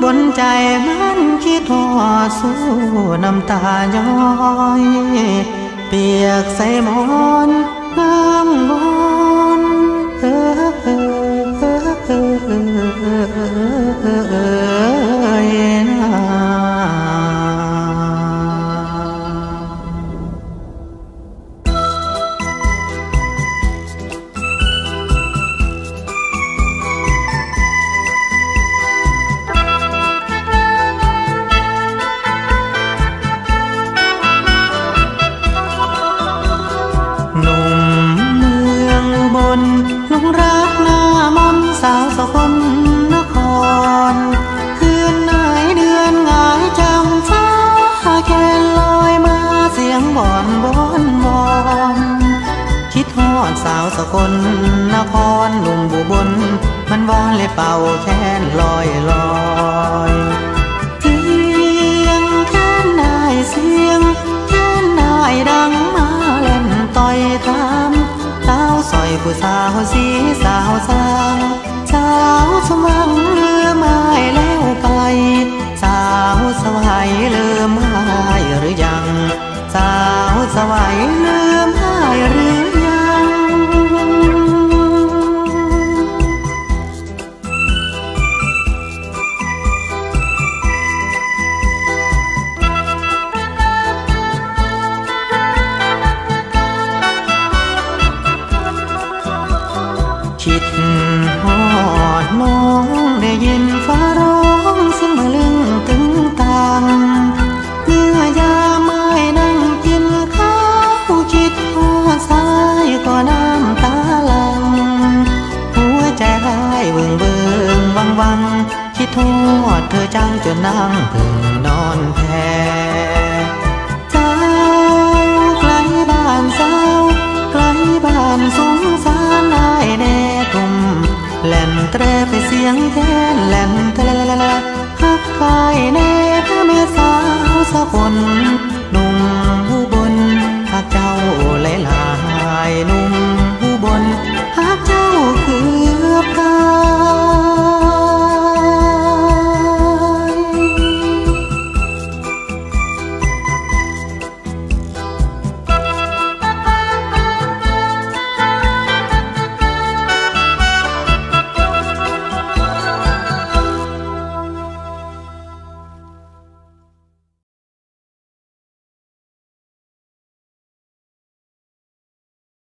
นใจมันคิดทอดสู้น้ำตาย้อยเปียกใส่หมอนน้ำบนลุงรักหน้ามนสาวสกลนครคืนไหนเดือนหงายจังฟ้าแค่ลอยมาเสียงบ่อนบอนบอนคิดฮอดสาวสกลนครหนุ่มบุบลมันวอนเลยเป่าแค้นลอยลอยเสียงแค้นนายเสียงแค้นนายดังมาเล่นต่อยทามสาวซอยผู้สาวสีสาวสาวสาวสมังเลือไม้แล้วไปสาวสวัยเลือไม้หรือยังสาวสวัยเลือไม้หรือยังคิดฮอดน้องได้ยินฟ้าร้องเสียงมาลึงตึงตังเมื่อยามเมื่อยนั่งกินข้าวคิดฮอดสายก็น้ำตาหลังหัวใจร้ายเบิ่งเบิ่งวังวังคิดฮอดเธอจังจนนั่งพึ่งนอนแพ้สาวไกลบ้านสาวไกลบ้านสงสารนายแน่ทุ่มแล่นแตรไปเสียงแค้นแล่น